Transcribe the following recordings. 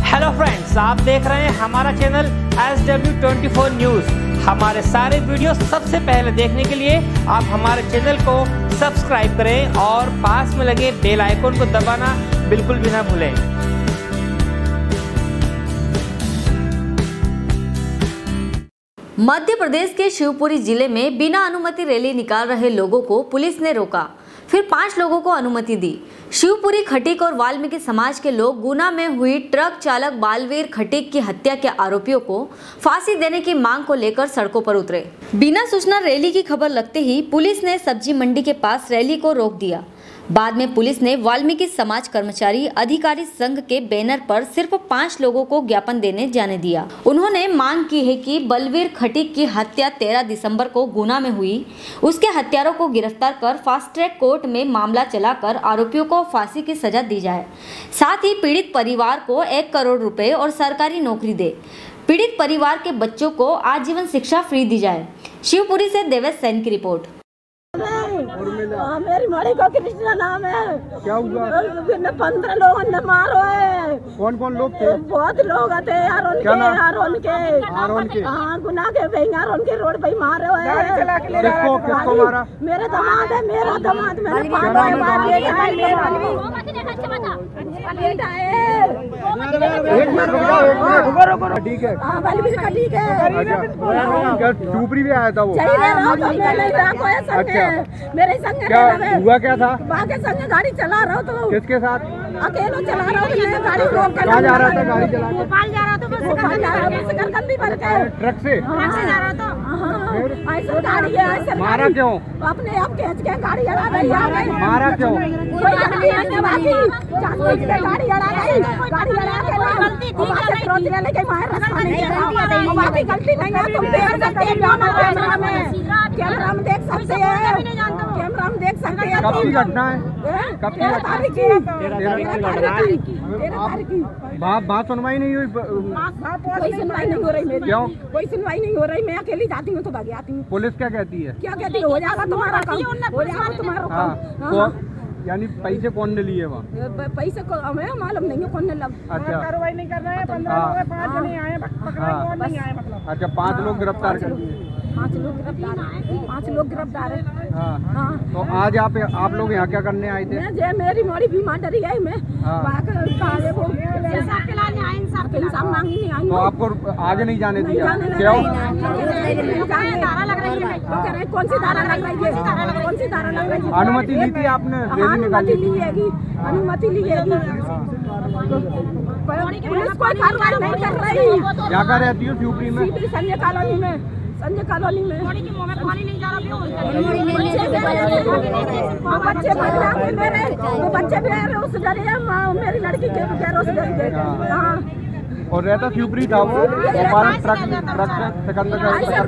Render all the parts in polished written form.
Hello friends, आप देख रहे हैं हमारा चैनल SW24 न्यूज़। हमारे सारे वीडियो सबसे पहले देखने के लिए आप हमारे चैनल को सब्सक्राइब करें और पास में लगे बेल आइकन को दबाना बिल्कुल भी ना भूलें। मध्य प्रदेश के शिवपुरी जिले में बिना अनुमति रैली निकाल रहे लोगों को पुलिस ने रोका, फिर 5 लोगों को अनुमति दी। शिवपुरी खटीक और वाल्मीकि समाज के लोग गुना में हुई ट्रक चालक बालवीर खटीक की हत्या के आरोपियों को फांसी देने की मांग को लेकर सड़कों पर उतरे। बिना सूचना रैली की खबर लगते ही पुलिस ने सब्जी मंडी के पास रैली को रोक दिया। बाद में पुलिस ने वाल्मीकि समाज कर्मचारी अधिकारी संघ के बैनर पर सिर्फ 5 लोगों को ज्ञापन देने जाने दिया। उन्होंने मांग की है कि बलवीर खटीक की हत्या 13 दिसंबर को गुना में हुई, उसके हत्यारों को गिरफ्तार कर फास्ट ट्रैक कोर्ट में मामला चलाकर आरोपियों को फांसी की सजा दी जाए। साथ ही पीड़ित परिवार को 1 करोड़ रुपए और सरकारी नौकरी दे। पीड़ित परिवार के बच्चों को आजीवन शिक्षा फ्री दी जाए। शिवपुरी से देवेश सैन की रिपोर्ट। मेरी मड़ी को कृष्णा नाम है। क्या हुआ? 15 लोगों ने मारो है। कौन कौन लोग थे? बहुत लोग थे यार, उनके हाँ गुना के बेंगार उनके रोड पे मारे हुए। किसको मारा? मेरा दामाद है, मेरा दामाद। मैंने ठीक है, ठीक है। शिवपुरी भी आया था वो? अच्छा, मेरे संग क्या हुआ? क्या था? बाकी संग गाड़ी चला रहा तो। किसके साथ? अकेले चला रहा हूँ। गाड़ी रोक कर कहाँ जा रहा था? गाड़ी चला भोपाल जा रहा था। भोपाल जा रहा था करकंदी भर के ट्रक से जा रहा था। ऐसा गाड़ी है, ऐसा मारा क्यों? अपने आप खींच के गाड़ी अड़ा गई। मारा क्यों? कोई गलती नहीं बाकी, जानबूझ के गाड़ी अड़ा गई। गाड़ी अड़ा के वहाँ से क्रॉस ले लेके बाहर रास्ता नहीं है। बाकी गलती नहीं है, तुम देख सकते हो कैमरा में देख सकते हैं। कैमरा में देख सकते हैं। कब की घटना है? कब की? 13 तारीख की। बात सुनवाई नहीं हुई? कोई सुनवाई नहीं हो रही मेरी। क्यों? कोई सुनवाई नहीं हो रही। मैं अकेली जाती हूँ तो भाग आती हूँ। पुलिस क्या कहती है? क्या कहती है? हो जाएगा तुम्हारा काम, हो जाएगा तुम्हारा काम। यानी पैसे कौन ने लिए वहाँ? पैसे को हमें मालूम नहीं है कौन ने लग। अच्छा, कार्रवाई नहीं कर रहे हैं। 15 लोग 5 जने आए, नहीं आए मतलब। अच्छा, 5 लोग गिरफ्तार कर दिए। 5 लोग गिरफ्तार है। 5 लोग गिरफ्तार है। हाँ। तो आज आप लोग यहाँ क्या करने आए थे? मैं मेरी मोड़ी बीमार डरी है। मैं इंसाफ मांगी नहीं आई। तो आपको आगे नहीं जाने दिया? क्यों? कौन सी धारा लग रही है? कौन सी धारा लग रही है? अनुमति ली थी आपने? अनुमति लिएगी, अनुमति लिएगी। पुलिस कोई कार्रवाई नहीं कर रही। क्या कर रहती हो शिवपुरी में? संजय कॉलोनी में। संजय कॉलोनी में पानी नहीं जा रहा। बच्चे मेरे वो बच्चे भी उस डरे हैं। मेरी लड़की के बेरोजगारी है। और रहता शिवपुरी था वो? भोपाल ट्रक सिकंदर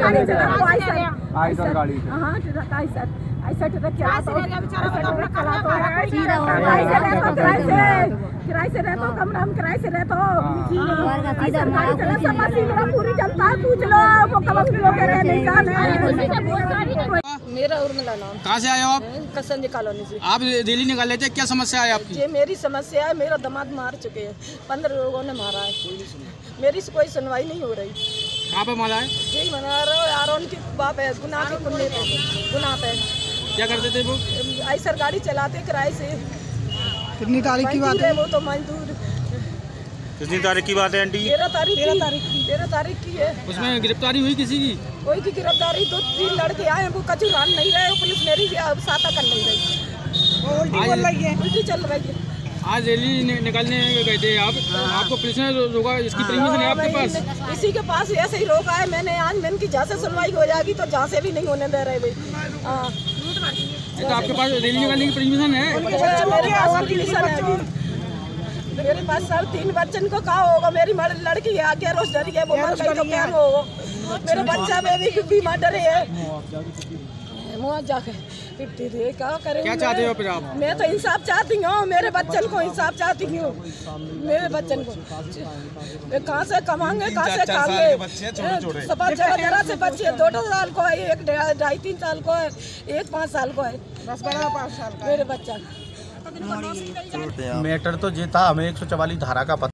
आइसर गाड़ी से। हाँ, ऐसा ट्रक किराए से रहता हूँ। कमरा में किराए से रहता हूँ। पूरी जनता पूछ लो वो कब मेरा उर्मिला नाम। कहाँ से आए हो आप? संजय कॉलोनी से। आप रैली निकाल लेते, क्या समस्या है आपकी? ये मेरी समस्या है। मेरा दामाद मार चुके हैं। 15 लोगों ने मारा है। मेरी कोई सुनवाई नहीं हो रही। कहाँ पे मारा है? यही मना रहा है यार। उनकी बाप है गुना के कुन्ने पे, गुना पे। क्या करते थे वो? ऐसा गाड़ी चलाते किराए से। कितनी तारीख की बात है? वो तो मजदूर। कितनी तारीख की बात है आंटी? 13 तारीख की है। उसमें गिरफ्तारी हुई किसी की? कोई की गिरफ्तारी 2-3 लड़के आए हैं। वो कचूरान नहीं रहे। पुलिस मेरी सहायता कर नहीं रही। उल्टी चल रही है। आज रैली निकालने गए थे आप, आपको पुलिस ने रोका? इसकी परमिशन है आपके पास? इसी के पास ऐसे ही रोका है मैंने। आज मैंने की जहाँ से सुनवाई हो जाएगी तो जहाँ से भी नहीं होने दे रहे भाई। तो आपके पास रैली निकालने की परमिशन है? मेरे पास सर 3 बच्चन को कहा होगा। मेरी लड़की है आगे रोज डरी है। वो मर गई तो क्या होगा? मेरे बच्चा बेबी की बीमार डरे है। मुआवजा क्या करें? क्या चाहते हो फिर आप? मैं तो इंसाफ चाहती हूँ। मेरे बच्चन को इंसाफ चाहती हूँ। मेरे बच्चन को कहाँ से कमाएंगे, कहाँ से खाएंगे? सपा जरा से बच्चे 2-2 साल को है, एक 2.5-3 साल को है, एक 5 साल को है। 10-12 मेरे बच्चा। मैटर तो ये था, हमें 144 धारा का